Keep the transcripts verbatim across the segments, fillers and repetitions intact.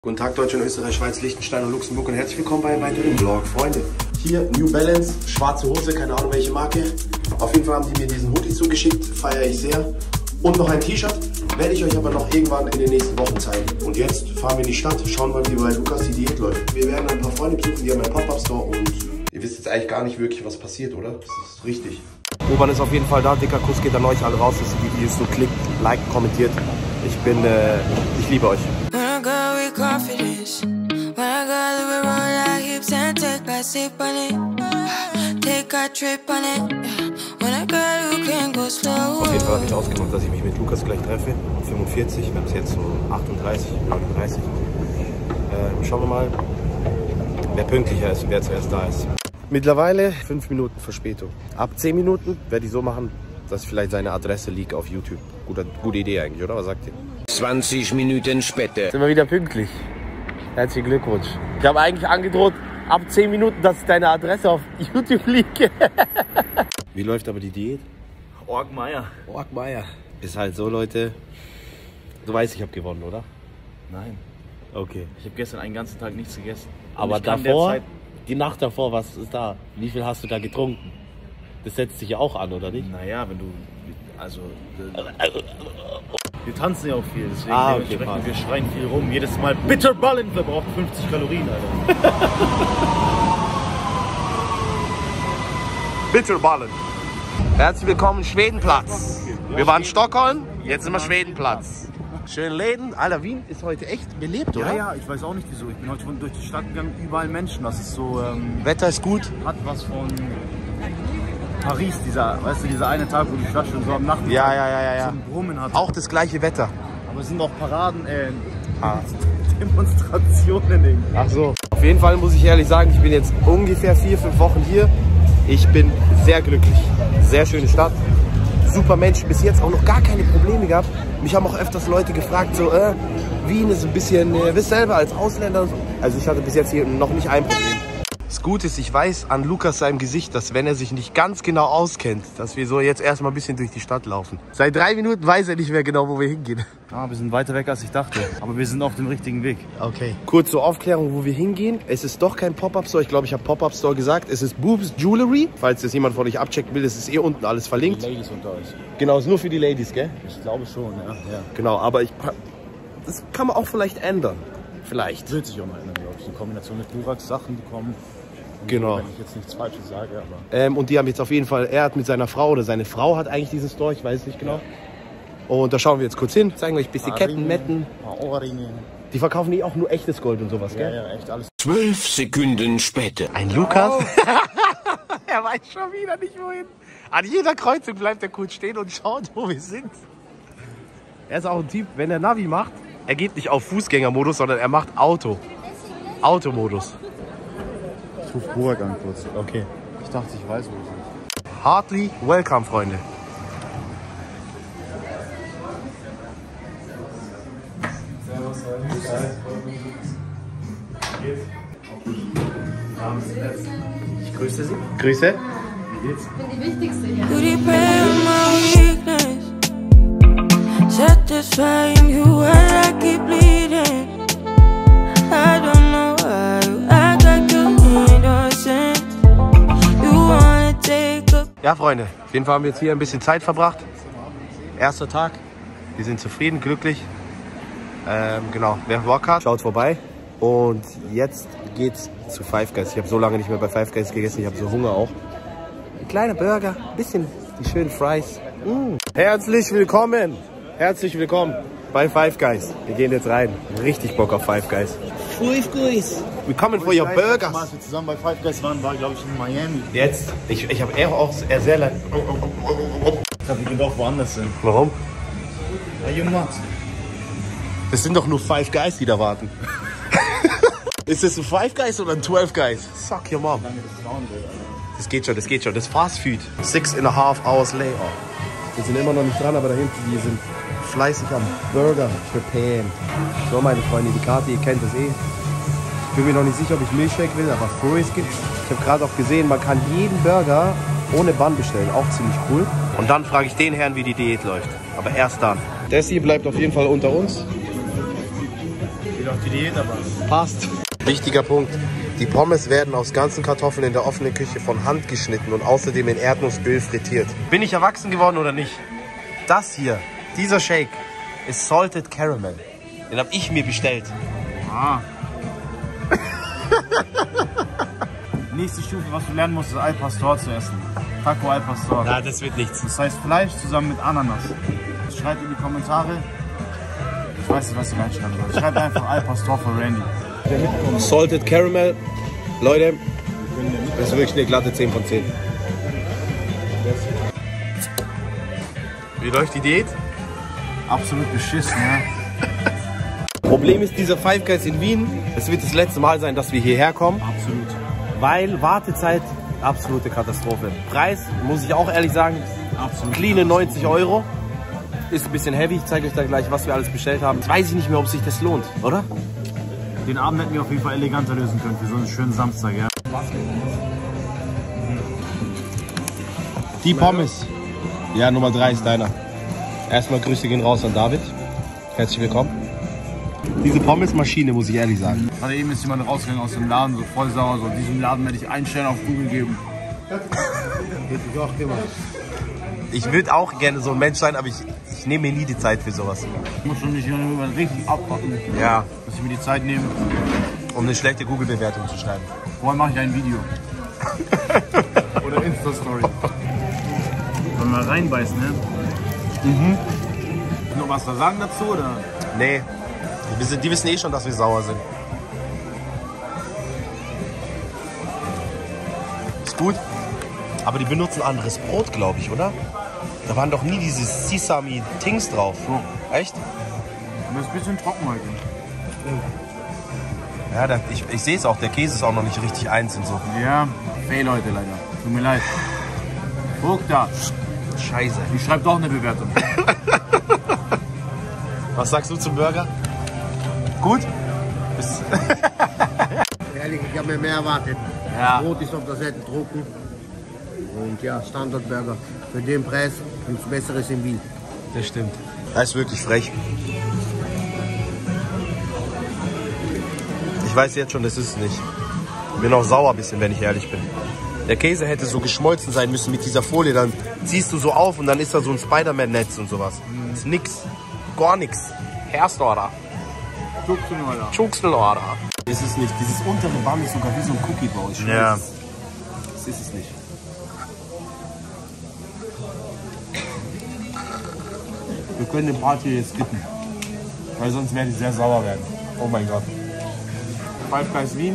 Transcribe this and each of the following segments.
Guten Tag Deutschland, Österreich, Schweiz, Liechtenstein und Luxemburg und herzlich willkommen bei einem weiteren Vlog. Freunde, hier New Balance, schwarze Hose, keine Ahnung welche Marke. Auf jeden Fall haben die mir diesen Hoodie zugeschickt, feiere ich sehr. Und noch ein T-Shirt, werde ich euch aber noch irgendwann in den nächsten Wochen zeigen. Und jetzt fahren wir in die Stadt, schauen mal, wie bei Lukas die Diät läuft. Wir werden ein paar Freunde besuchen, die haben einen Pop-Up-Store und ihr wisst jetzt eigentlich gar nicht wirklich, was passiert, oder? Das ist richtig. Oban ist auf jeden Fall da, dicker Kuss geht an euch alle raus, dass ihr die Videos so klickt, liked, kommentiert. Ich bin, äh, ich liebe euch. Confidence. When I got the roll like hips and take a sip on it. Take a trip on it. When I got you can go slow. Auf jeden Fall habe ich ausgemacht, dass ich mich mit Lukas gleich treffe. Um fünfundvierzig, wir haben es jetzt so achtunddreißig, neununddreißig. Äh, schauen wir mal, wer pünktlicher ist und wer zuerst da ist. Mittlerweile fünf Minuten Verspätung. Ab zehn Minuten werde ich so machen, dass ich vielleicht seine Adresse liege auf YouTube. Gute, gute Idee eigentlich, oder? Was sagt ihr? zwanzig Minuten später. Sind wir wieder pünktlich. Herzlichen Glückwunsch. Ich habe eigentlich angedroht, ab zehn Minuten, dass ich deine Adresse auf YouTube liege. Wie läuft aber die Diät? Orgmeier. Orgmeier. Ist halt so, Leute. Du weißt, ich habe gewonnen, oder? Nein. Okay. Ich habe gestern einen ganzen Tag nichts gegessen. Aber davor, die Nacht davor, was ist da? Wie viel hast du da getrunken? Das setzt sich ja auch an, oder nicht? Naja, wenn du, also... Wir tanzen ja auch viel, deswegen ah, okay, wir schreien viel rum. Jedes Mal Bitterballen verbraucht fünfzig Kalorien, Alter. Bitterballen. Herzlich willkommen Schwedenplatz. Wir waren in Stockholm, jetzt sind wir Schwedenplatz. Schöne Läden. Alter, Wien ist heute echt belebt, oder? Ja, ja, ich weiß auch nicht wieso. Ich bin heute durch die Stadt gegangen, überall Menschen. Das ist so... Ähm, Wetter ist gut. Hat was von... Paris, dieser, weißt du, dieser eine Tag, wo die Stadt schon so am Nachmittag ja, ja, ja, ja. so ein Brummen hat. Auch das gleiche Wetter. Aber es sind auch Paraden, äh, ah. Demonstrationen irgendwie. Ach so. Auf jeden Fall muss ich ehrlich sagen, ich bin jetzt ungefähr vier, fünf Wochen hier. Ich bin sehr glücklich. Sehr schöne Stadt. Super Menschen. Bis jetzt auch noch gar keine Probleme gehabt. Mich haben auch öfters Leute gefragt, so, äh, Wien ist ein bisschen, äh, wisst selber als Ausländer. Also ich hatte bis jetzt hier noch nicht ein Problem. Das Gute ist, ich weiß an Lukas seinem Gesicht, dass wenn er sich nicht ganz genau auskennt, dass wir so jetzt erstmal ein bisschen durch die Stadt laufen. Seit drei Minuten weiß er nicht mehr genau, wo wir hingehen. Ah, wir sind weiter weg, als ich dachte. Aber wir sind auf dem richtigen Weg. Okay. Kurz zur Aufklärung, wo wir hingehen. Es ist doch kein Pop-Up-Store. Ich glaube, ich habe Pop-Up-Store gesagt. Es ist Boobs Jewelry. Falls das jemand von euch abchecken will, es ist eh unten alles verlinkt. Die Ladies unter euch. Genau, es ist nur für die Ladies, gell? Ich glaube schon, ja. ja. Genau, aber ich, das kann man auch vielleicht ändern. Vielleicht. Wird sich auch mal ändern, glaube ich. In Kombination mit Durax, Sachen, die kommen. Genau. Wenn ich jetzt nichts Falsches sage, aber... Ähm, und die haben jetzt auf jeden Fall, er hat mit seiner Frau oder seine Frau hat eigentlich diesen Store, ich weiß nicht genau. Und da schauen wir jetzt kurz hin, zeigen euch ein bisschen Ketten, Metten. Ohrringe. Die verkaufen die auch nur echtes Gold und sowas, gell? Ja, ja, echt alles. Zwölf Sekunden später. Ein Lukas. Oh. Er weiß schon wieder nicht wohin. An jeder Kreuzung bleibt er kurz stehen und schaut, wo wir sind. Er ist auch ein Typ, wenn er Navi macht, er geht nicht auf Fußgängermodus, sondern er macht Auto. Automodus. Ich rufe Burak an kurz. Okay. Ich dachte, ich weiß, wo wir sind. Heartily welcome, Freunde. Ich grüße Sie. Grüße. Wie geht's? Ich bin die Wichtigste hier. Satisfying you when I keep bleeding. I don't know why I got you innocent. You wanna take a... Ja, Freunde, auf jeden Fall haben wir jetzt hier ein bisschen Zeit verbracht. Erster Tag. Wir sind zufrieden, glücklich. Ähm, genau, wer Bock hat, schaut vorbei. Und jetzt geht's zu Five Guys. Ich habe so lange nicht mehr bei Five Guys gegessen, ich habe so Hunger auch. Ein kleiner Burger, ein bisschen die schönen Fries. Mm. Herzlich willkommen, herzlich willkommen bei Five Guys. Wir gehen jetzt rein. Richtig Bock auf Five Guys. Five Guys. Wir kommen for your burgers. Als wir zusammen bei Five Guys waren, war glaube ich in Miami. Jetzt, ich, ich habe eher auch eher sehr leid. Ich glaube, wir können auch woanders sind. Warum? Hey, you not. Das sind doch nur Five Guys, die da warten. Ist das ein Five Guys oder ein Twelve Guys? Suck your mom. Das geht schon, das geht schon. Das ist Fast Food. Six and a half hours later. Wir sind immer noch nicht dran, aber da hinten, die sind fleißig am Burger preparen. So, meine Freunde, die Karte, ihr kennt das eh. Ich bin mir noch nicht sicher, ob ich Milchshake will, aber Furries gibt. Ich habe gerade auch gesehen, man kann jeden Burger ohne Bann bestellen. Auch ziemlich cool. Und dann frage ich den Herrn, wie die Diät läuft. Aber erst dann. Das hier bleibt auf jeden Fall unter uns. die Diät, aber passt. Wichtiger Punkt. Die Pommes werden aus ganzen Kartoffeln in der offenen Küche von Hand geschnitten und außerdem in Erdnussöl frittiert. Bin ich erwachsen geworden oder nicht? Das hier, dieser Shake, ist Salted Caramel. Den habe ich mir bestellt. Ah. Nächste Stufe, was du lernen musst, ist Al Pastor zu essen. Taco Al Pastor. Na, das wird nichts. Das heißt Fleisch zusammen mit Ananas. Schreibt in die Kommentare. Ich weiß nicht, was ihr reinschreiben sollt. Schreibt einfach Al Pastor für Randy. Salted Caramel. Leute, das ist wirklich eine glatte zehn von zehn. Wie läuft die Diät? Absolut beschissen, ne? Problem ist, dieser Five Guys in Wien, es wird das letzte Mal sein, dass wir hierher kommen. Absolut. Weil Wartezeit, absolute Katastrophe. Preis, muss ich auch ehrlich sagen, Absolut. cleane neunzig Euro. Ist ein bisschen heavy, ich zeige euch da gleich, was wir alles bestellt haben. Jetzt weiß ich nicht mehr, ob sich das lohnt, oder? Den Abend hätten wir auf jeden Fall eleganter lösen können für so einen schönen Samstag, ja? Die Pommes. Ja, Nummer drei ist deiner. Erstmal Grüße gehen raus an David. Herzlich willkommen. Diese Pommesmaschine, muss ich ehrlich sagen. Gerade eben ist jemand rausgegangen aus dem Laden, so voll sauer, so diesem Laden werde ich einen Stern auf Google geben. Ich würde auch gerne so ein Mensch sein, aber ich, ich nehme mir nie die Zeit für sowas. Ich muss schon nicht richtig abpacken, Ja, dass ich mir die Zeit nehme. um eine schlechte Google-Bewertung zu schreiben. Vorher mache ich ein Video. Oder Insta-Story. Wollen wir reinbeißen, ne? Mhm. Noch was da sagen dazu, oder? Nee, die wissen, die wissen eh schon, dass wir sauer sind. Ist gut, aber die benutzen anderes Brot, glaube ich, oder? Da waren doch nie diese Sesame-Tings drauf. So. Echt? Das ist ein bisschen trocken heute. Ja, da, ich, ich sehe es auch, der Käse ist auch noch nicht richtig eins und so. Ja, fail heute leider. Tut mir leid. Guck da. Scheiße. Ich schreibe doch eine Bewertung. Was sagst du zum Burger? Gut? Bis Ehrlich, ich habe mir mehr erwartet. Ja. Brot ist auf der Seite trocken. Und ja, Standardburger. Für den Preis nichts Besseres in Wien. Das stimmt. Das ist wirklich frech. Ich weiß jetzt schon, das ist es nicht. Ich bin auch sauer ein bisschen, wenn ich ehrlich bin. Der Käse hätte so geschmolzen sein müssen mit dieser Folie. Dann ziehst du so auf und dann ist da so ein Spider-Man-Netz und sowas. Das ist nix. Gar nix. Herrstorder. Schuxelorder. Das ist nicht. Dieses untere Band ist sogar wie so ein Cookie-Bau. Ja. Das ist es nicht. Wir können den Part hier jetzt skippen. Weil sonst werde ich sehr sauer werden. Oh mein Gott. Five Guys Wien.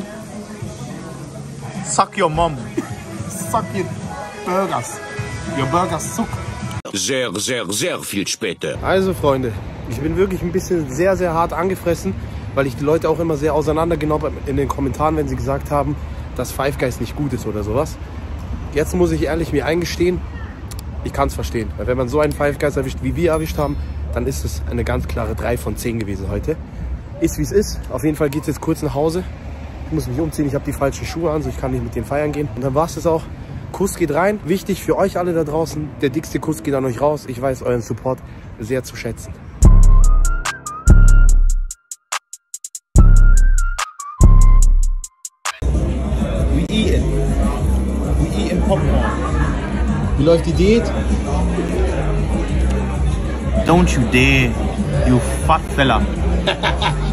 Suck your mom. Suck your burgers. Your burgers suck. Sehr, sehr, sehr viel später. Also Freunde, ich bin wirklich ein bisschen sehr, sehr hart angefressen, weil ich die Leute auch immer sehr auseinandergenommen habe in den Kommentaren, wenn sie gesagt haben, dass Five Guys nicht gut ist oder sowas. Jetzt muss ich ehrlich mir eingestehen, ich kann es verstehen. Weil wenn man so einen Five Guys erwischt, wie wir erwischt haben, dann ist es eine ganz klare drei von zehn gewesen heute. Ist wie es ist. Auf jeden Fall geht es jetzt kurz nach Hause. Ich muss mich umziehen, ich habe die falschen Schuhe an, so ich kann nicht mit denen feiern gehen. Und dann war es das auch. Kuss geht rein. Wichtig für euch alle da draußen, der dickste Kuss geht an euch raus. Ich weiß euren Support sehr zu schätzen. We eating. We eating Popcorn. Wie läuft die Diät? Don't you dare, you fat fella.